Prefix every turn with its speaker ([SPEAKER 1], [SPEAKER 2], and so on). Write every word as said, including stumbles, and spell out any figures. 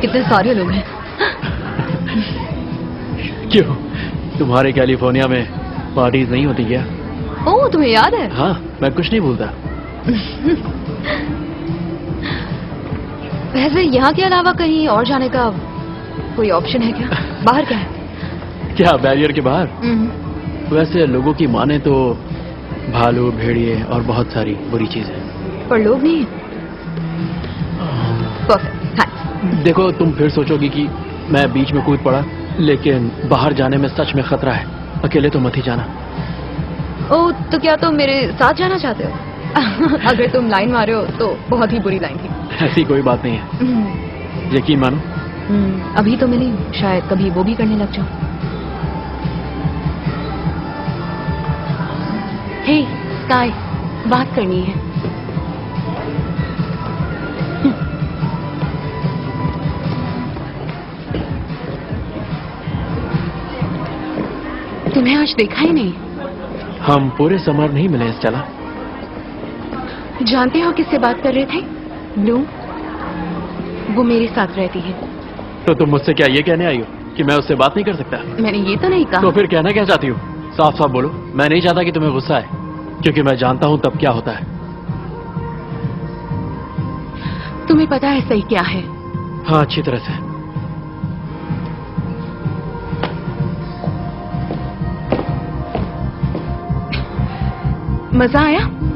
[SPEAKER 1] कितने सारे लोग हैं।
[SPEAKER 2] क्यों, तुम्हारे कैलिफोर्निया में पार्टीज नहीं होती क्या?
[SPEAKER 1] ओह, तुम्हें याद है?
[SPEAKER 2] हाँ, मैं कुछ नहीं भूलता।
[SPEAKER 1] वैसे यहाँ के अलावा कहीं और जाने का कोई ऑप्शन है क्या? बाहर क्या है?
[SPEAKER 2] क्या बैरियर के बाहर? वैसे लोगों की माने तो भालू, भेड़िए और बहुत सारी बुरी चीजें,
[SPEAKER 1] पर लोग नहीं। परफेक्ट। हाँ।
[SPEAKER 2] देखो, तुम फिर सोचोगी कि मैं बीच में कूद पड़ा, लेकिन बाहर जाने में सच में खतरा है। अकेले तो मत ही जाना।
[SPEAKER 1] ओह, तो क्या तुम मेरे साथ जाना चाहते हो? अगर तुम लाइन मारे हो तो बहुत ही बुरी लाइन थी।
[SPEAKER 2] ऐसी कोई बात नहीं है, यकीन मानो।
[SPEAKER 1] अभी तो मिली, शायद कभी वो भी करने लग जाओ।
[SPEAKER 3] हे स्काई, बात करनी है। तुम्हें आज देखा ही नहीं।
[SPEAKER 2] हम पूरे समर नहीं मिले स्टेला।
[SPEAKER 3] जानते हो किससे बात कर रहे थे? ब्लू, वो मेरे साथ रहती है।
[SPEAKER 2] तो तुम मुझसे क्या ये कहने आई हो कि मैं उससे बात नहीं कर सकता?
[SPEAKER 3] मैंने ये तो नहीं कहा।
[SPEAKER 2] तो फिर कहना क्या चाहती हो? साफ साफ बोलो। मैं नहीं चाहता कि तुम्हें गुस्सा आए, क्योंकि मैं जानता हूं तब क्या होता है।
[SPEAKER 3] तुम्हें पता है सही क्या है?
[SPEAKER 2] हाँ, अच्छी तरह से।
[SPEAKER 3] मजा आया?